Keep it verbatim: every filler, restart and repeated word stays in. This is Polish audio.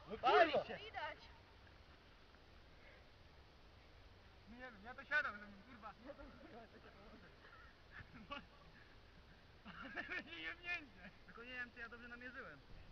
No Pali kurwa. się. Widać. Nie wiem, ja to siadam, żeby kurwa. Ja to kurwa, to się położę. Ale będzie jebnięcie. Tylko nie wiem, czy ja dobrze namierzyłem.